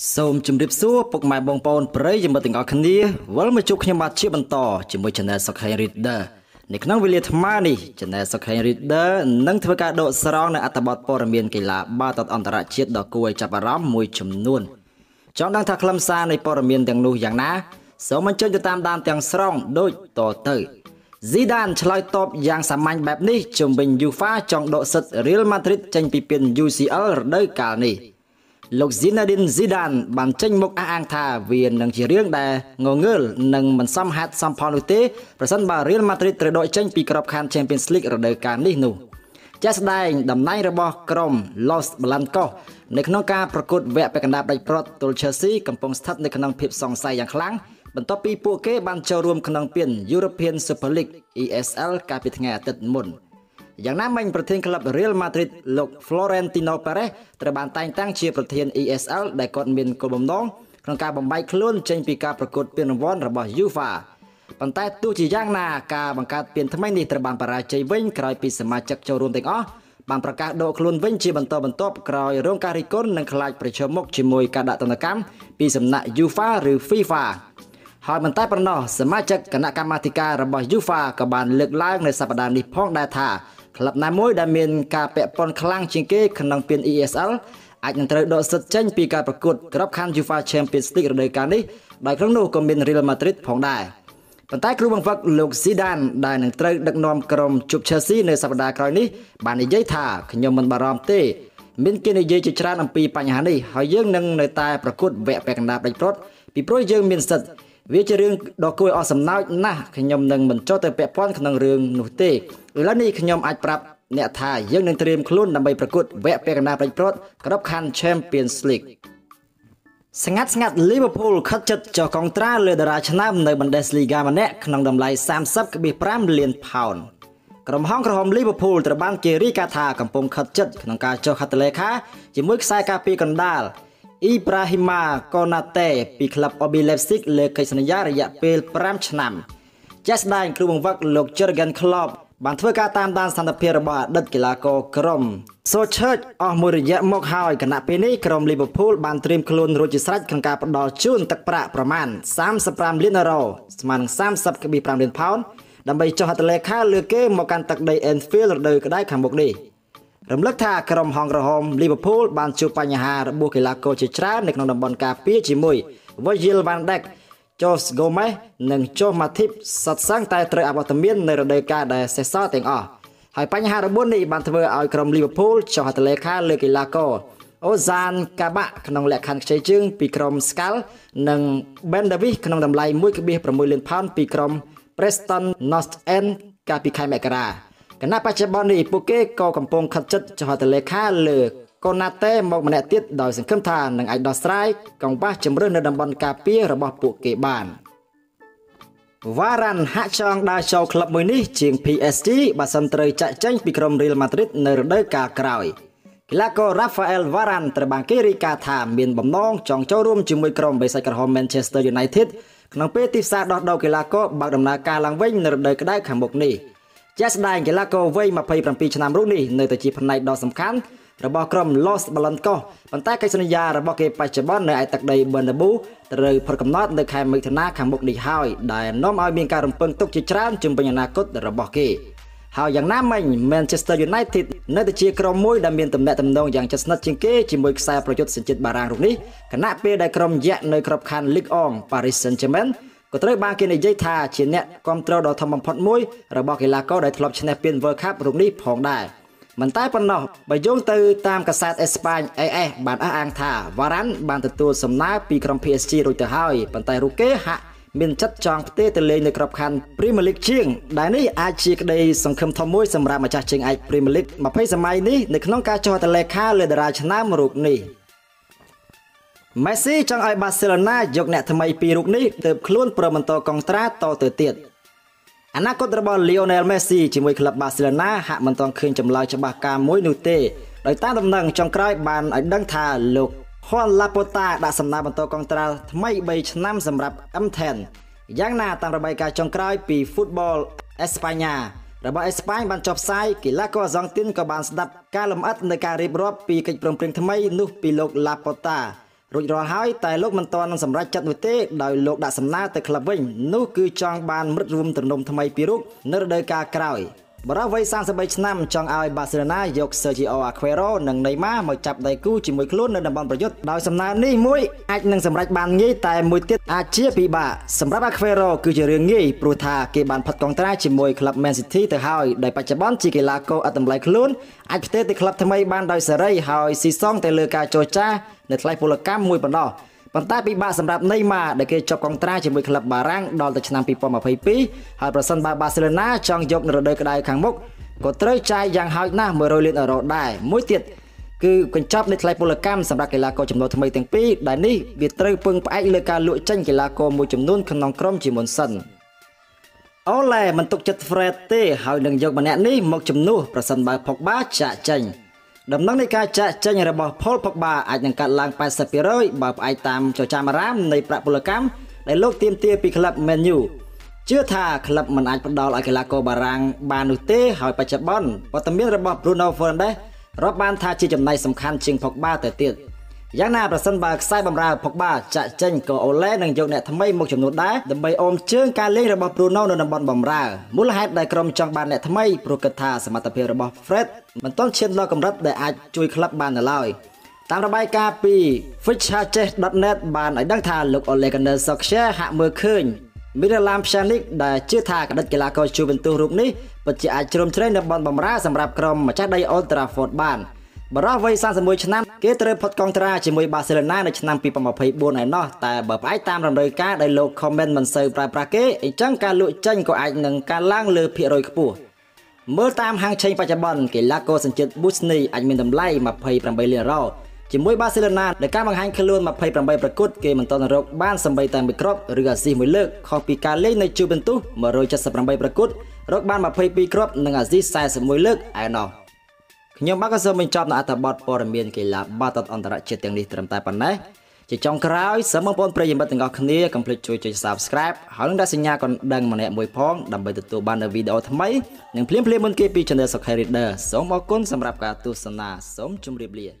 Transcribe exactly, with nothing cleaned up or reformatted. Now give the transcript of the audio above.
សូមជម្រាបសួរពុកម៉ែបងប្អូនប្រិយមិត្តទាំងអស់គ្នាវិលមកជួបខ្ញុំបាទជាបន្តជាមួយ Channel Sokhain Reader នៅក្នុងវេលាថ្មនេះ Channel Sokhain Reader នឹងធ្វើការដកស្រង់នៅអត្ថបទព័ត៌មានកីឡាបាល់ទាត់អន្តរជាតិដ៏គួរឲ្យចាប់អារម្មណ៍មួយចំនួនចង់ដឹងថាខ្លឹមសារនៃព័ត៌មានទាំងនោះយ៉ាងណាសូមអញ្ជើញទៅតាមដានទាំងស្រុងដូចតទៅ Zidane ឆ្លើយតបយ៉ាងសាមញ្ញបែបនេះជំវិញ UEFA ចង់ដកសិទ្ធិ Real Madrid ចេញពីពាន U C L រដូវកាលនេះលោក Zinedine Zidane បានចេញមុខអះអាងថាវានឹងជារឿងដែលងងើលនិងមិនសមហេតុសមផលនោះទេប្រសិនបើ Real Madrid ត្រូវដកចេញពីក្របខ័ណ្ឌ Champions League រដូវកាលនេះនោះជាក់ស្ដែងតំណែងរបស់ក្រុម Los Blancos នៅក្នុងការប្រកួតវគ្គពាក់កណ្ដាលផ្ដាច់ព្រ័ត្រទល់ Chelsea កំពុងស្ថិតនៅក្នុងភាពសង្ស័យយ៉ាងខ្លាំងបន្ទាប់ពីពួកគេបានចូលរួមក្នុងពាន European Super League E S L កាលពីថ្ងៃអាទិត្យមុនយ៉ាងណាមិញប្រធានក្លឹប Real Madrid លោក Florentino Perez ត្រូវបានតែងតាំងជាប្រធាន E S L ដែលគាត់មានគោលបំណងក្នុងការបំបែកខ្លួនចេញពីការប្រកួតពានរង្វាន់របស់ UEFA ប៉ុន្តែទោះជាយ៉ាងណាការបង្កើតពានថ្មីនេះត្រូវបានបរាជ័យវិញក្រោយពីសមាជិកចូលរួមទាំងអស់បានប្រកាសដកខ្លួនវិញជាបន្តបន្ទាប់ក្រោយរងការរិះគន់និងខ្លាចប្រឈមមុខជាមួយការដាក់ទណ្ឌកម្មពីសំណាក់ UEFA ឬ FIFA ហើយមិនតែប៉ុណ្ណោះសមាជិកគណៈកម្មាធិការរបស់ UEFA ក៏បានលើកឡើងនៅសប្តាហ៍នេះផងដែរថាក្លឹបណាមួយដែលមានការពាក់ព័ន្ធខ្លាំងជាងគេក្នុងពាន E S L អាចនឹងត្រូវដកសិទ្ធិចេញពីការប្រកួតក្របខ័ណ្ឌ UEFA Champions League រដូវកាលនេះដោយក្នុងនោះក៏មាន Real Madrid ផងដែរប៉ុន្តែគ្រូបង្វឹកលោក Zidane ដែលនឹងត្រូវដឹកនាំក្រុមជប់ Chelsea នៅសប្តាហ៍ក្រោយនេះបាននិយាយថាខ្ញុំមិនបារម្ភទេមានគេនិយាយជាច្រើនអំពីបញ្ហានេះហើយយើងនឹងនៅតែប្រកួតវគ្គពាក់កណ្ដាលផ្ដាច់ព្រ័ត្រពីព្រោះយើងមានសិទ្ធិវាជារឿងដ៏គួរឲ្យអស់សំណើចណាស់ខ្ញុំនឹងមិនចុះទៅពាក់ព័ន្ធក្នុងរឿងនោះទេឥឡូវនេះខ្ញុំអាចប្រាប់អ្នកថាយើងនឹងត្រៀមខ្លួនដើម្បីប្រកួតវគ្គពាក់កណ្ដាលផ្ដាច់ព្រ័ត្រក្របខ័ណ្ឌ Champions League ស្ងាត់ស្ងាត់ Liverpool ខិតជិតចុះកុងត្រាលើតារាឆ្នើមនៅ Bundesliga ម្នាក់ក្នុងតម្លៃ សាមសិបភាគប្រាំ លានផោនក្រុមហង្សក្រហម Liverpool ត្រូវបានគេរាយការណ៍ថាកំពុងខិតជិតក្នុងការចុះហត្ថលេខាជាមួយខ្សែការពារកណ្ដាលIbrahima Konate ពីក្លឹប R B Leipzig លើកិច្ចសន្យារយៈពេលប្រាំឆ្នាំជាក់ស្ដែងគ្រូបង្វឹកលោក Jurgen Klopp បានធ្វើការតាមដានស្ថានភាពរបស់អតីតកីឡាករក្រុម Solskjaer អស់មួយរយៈមកហើយគណៈពេលនេះក្រុម Liverpool បានត្រៀមខ្លួនរួចជាស្រេចក្នុងការផ្ដល់ជូនទឹកប្រាក់ប្រមាណសាមសិបប្រាំលានអឺរ៉ូស្មើនឹង សាមសិបភាគប្រាំ លានផោនដើម្បីចុះហត្ថលេខាលើគេមកកាន់ទឹកដី Anfield រដូវក្តៅខាងមុខនេះរំលឹកថាក្រុមហង្សក្រហម Liverpool បានជួបបញ្ហារបួសកីឡាករជាច្រើននៅក្នុងតំបន់ការពារជាមួយ Virgil van Dijk, Josh Gomez និង Josh Matip សុទ្ធសឹងតែត្រូវអវត្តមាននៅរដូវកាលដែលសេសសល់ទាំងអស់ហើយបញ្ហារបួសនេះបានធ្វើឲ្យក្រុម Liverpool ចុះហត្ថលេខាលើកីឡាករ Ozan Kabak ក្នុងលក្ខខណ្ឌខ្ចីជើងពីក្រុម Skull និង Ben Davies ក្នុងតម្លៃ មួយភាគប្រាំ លានផោនពីក្រុម Preston North End កាលពីខែមករាគណៈបច្ចុប្បន្ននេះពួកគេក៏កំពុងខិតជិតចុះហត្ថលេខាលើកូណាតេមកម្នាក់ទៀតដោយសង្ឃឹមថានឹងអាចដោះស្រាយកង្វះជម្រើសនៅតំបន់ការពាររបស់ពួកគេបានវ៉ារ៉ាន់ហាក់ចង់ដើរចូលក្លឹបមួយនេះជាង P S G បើសិនត្រូវចាក់ចេញពីក្រុម Real Madrid នៅរដូវកាលក្រោយកីឡាករ Rafael Varane ត្រូវបានគេរាយការណ៍ថាមានបំណងចង់ចូលរួមជាមួយក្រុមបេសាចក្រហម Manchester United ក្នុងពេលទីផ្សារដោះដូរកីឡាករបើកដំណើរការឡើងវិញនៅរដូវក្តៅខាងមុខនេះជាក់ស្ដែងកីឡាករវ័យម្ភៃប្រាំពីរឆ្នាំរូបនេះនៅតែជាផ្នែកដ៏សំខាន់របស់ក្រុម Los Blancos ប៉ុន្តែកិច្ចសន្យារបស់គេបច្ចុប្បន្ននៅឯទឹកដី Bernabeu ត្រូវផុតកំណត់នៅខែមិថុនាខាងមុខនេះហើយដែលនាំឲ្យមានការរំពឹងទុកជាច្រើនជុំវិញអនាគតរបស់គេហើយយ៉ាងណាមិញ Manchester United នៅតែជាក្រុមមួយដែលមានទំនាក់ទំនងយ៉ាងជិតស្និទ្ធជាងគេជាមួយខ្សែប្រយុទ្ធសញ្ជាតិបារាំងរូបនេះខណៈពេលដែលក្រុមយក្សនៅក្របខ័ណ្ឌ Ligue 1 Paris Saint-Germainក៏ត្រូវបានគេនិយាយថាជាអ្នកគាំទ្រដ៏ធំបំផុតមួយរបស់កីឡាករដែលធ្លាប់ឈ្នះពាន World Cup រូបនេះផងដែរមិនតែប៉ុណ្ណោះបើយោងទៅតាមកាសែតអេស្ប៉ាញ A S បានអះអាងថា Varane បានទទួលសំណើពីក្រុម P S G រួចទៅហើយប៉ុន្តែរូបគេហាក់មានចិត្តចង់ផ្ទេរទៅលេងនៅក្របខ័ណ្ឌ Premier League ជាងដែលនេះអាចជាក្តីសង្ឃឹមធំមួយសម្រាប់ម្ចាស់ជើងឯក Premier League ម្ភៃសម័យនេះនៅក្នុងការចុះហត្ថលេខាលើតារាឆ្នើមរូបនេះMessi ចង់ឲ្យ Barcelona យកអ្នកថ្មីពីររូបនេះទើបខ្លួនប្របន្តកុងត្រាតទៅទៀតអនាគតរបស់ Lionel Messi ជាមួយក្លឹប Barcelona ហាក់មិនទាន់ឃើញចម្លើយច្បាស់ការមួយនោះទេដោយតាមដំណឹងចុងក្រោយបានឲ្យដឹងថាលោក Juan Laporta ដាក់សំណើបន្តកុងត្រាថ្មីបីឆ្នាំសម្រាប់ M ដិប យ៉ាងណាតាមរបាយការណ៍ចុងក្រោយពី Football España របស់អេស្ប៉ាញបានចុះផ្សាយកីឡាករអាហ្សង់ទីនក៏បានស្ដាប់ការលម្អិតនៃការរៀបរាប់ពីកិច្ចព្រមព្រៀងថ្មីនោះពីលោក Laporta រួចរាល់ហើយតែលោកមិនទាន់សម្រេចចិត្តនោះទេដោយលោកដាក់សំណើទៅក្លឹបវិញនោះគឺចង់បានមិត្តរួមទំនុំថ្មីពីររូបនៅរដូវកាលក្រោយបរិវ័យសាមសិបបីឆ្នាំចង់ឲ្យបាសេឡូណាយក Sergio Aguero និង Neymar មកចាប់ដៃគូជាមួយខ្លួននៅតំបន់ប្រយុទ្ធដោយសំណើនេះមួយអាចនឹងសម្រេចបានងាយតែមួយទៀតអាចជាពិបាកសម្រាប់ Aguero គឺជារឿងងាយព្រោះថាគេបានផាត់កងត្រាជាមួយក្លឹប Man City ទៅហើយដោយបច្ចុប្បន្នជាកីឡាករឥតតម្លៃខ្លួនអាចផ្ទេរទៅក្លឹបថ្មីបានដោយសេរីហើយស៊ីសងទៅលើការចរចានៅថ្លៃពលកម្មមួយប៉ុណ្ណោះប៉ុន្តែពិបាកសម្រាប់ Neymar ដែលគេជាប់កងត្រាជាមួយក្លឹបបារាំងដល់ទៅឆ្នាំពីរពាន់ម្ភៃពីរហើយប្រសិនបើ Barcelona ចង់យកនៅរដូវក្តៅខាងមុខក៏ត្រូវចាយយ៉ាងហោចណាស់មួយរយលានអឺរ៉ូដែរមួយទៀតគឺកញ្ចប់នៃថ្លៃពលកម្មសម្រាប់កីឡាករចំណូលថ្មីទាំងពីរដែលនេះវាត្រូវពឹងផ្អែកលើការលក់ចេញកីឡាករមួយចំនួនក្នុងក្រុមជាមុនសិនអូឡេមិនទុកចិត្ត Fred ទេហើយនឹងយកម្នាក់នេះមកជំនួសប្រសិនបើ Pogba ចាក់ចេញដំណឹងនៃការចាក់ចេញរបស់ Paul Pogba អាចនឹងកាត់ឡើង ប៉ែតសិបភាគរយ បើផ្អែកតាមចចាមអារាមនៃប្រាក់ពលកម្មដែលលោកទាមទារពីក្លឹប Man U ជឿថាក្លឹបមិនអាចផ្ដល់ឲ្យកីឡាករបារាំងបាននោះទេហើយបច្ចុប្បន្នវត្តមានរបស់ Bruno Fernandes រាប់បានថាជាចំណែកសំខាន់ជាង Pogba ទៅទៀតយ៉ាងណាប្រសិនបើខ្សែបម្រើ Pogba ចាក់ចេញក៏អូឡេនឹងយកអ្នកថ្មីមកចំនួនដែរដើម្បីអូមជើងការលេងរបស់ Bruno នៅតំបន់បម្រើមូលហេតុដែលក្រុមចង់បានអ្នកថ្មីព្រោះគិតថាសមត្ថភាពរបស់ Fred មិនទាន់ឈានដល់កម្រិតដែលអាចជួយក្លឹបបាននៅឡើយតាមរបាយការណ៍ពី Fixtures ដុត net បានឲ្យដឹងថាលោក Ole Gunnar Solskjaer ហាក់មើលឃើញ Miralem Pjanic ដែលជឿថាកដិតកីឡាករ Juventus រូបនេះពិតជាអាចជ្រោមជ្រែងនៅតំបន់បម្រើសម្រាប់ក្រុមម្ចាស់ដី Old Trafford បានបរិវ័យសាមសិបមួយឆ្នាំគេត្រូវផុតកងត្រាជាមួយ Barcelona នៅឆ្នាំពីរពាន់ម្ភៃបួនឯណោះតែបើផ្អែកតាមរដូវកាលដែលលោក comment មិនសូវប្រើប្រាស់គេអញ្ចឹងការលក់ចេញក៏អាចនឹងកើនឡើងលើភាគរយខ្ពស់មើលតាមហាងឆេងបច្ចុប្បន្នកីឡាករសញ្ជាតិ Bosnia អាចមានតម្លៃម្ភៃប្រាំបីលានអឺរ៉ូជាមួយ Barcelona ដែលការបង្ហាញខ្លួនម្ភៃប្រាំបីប្រកួតគេមិនទាន់រកបានសម្បីតែមួយគ្រាប់ឬអាស៊ីសមួយលើកខុសពីការលេងនៅ Juventus មួយរយ칠십ប្រាំបីប្រកួតរកបានម្ភៃពីរគ្រាប់និងអាស៊ីសสี่สิบเอ็ดលើកឯណោះខ្ញុំបាទក៏សូមបញ្ចប់នៅអត្ថបទព័ត៌មានកីឡាបាល់ទាត់អន្តរជាតិទាំងនេះត្រឹមតែប៉ុណ្ណេះជាចុងក្រោយសូមបងប្អូនប្រិយមិត្តទាំងអស់គ្នាកុំភ្លេចជួយចុច Subscribe ហើយនឹងដាក់សញ្ញាកណ្ដឹងម្នាក់មួយផងដើម្បីទទួលបាននូវវីដេអូថ្មីនិងភ្លាមៗមុនគេពី Channel Soccer Reader សូមអរគុណសម្រាប់ការទស្សនាសូមជម្រាបលា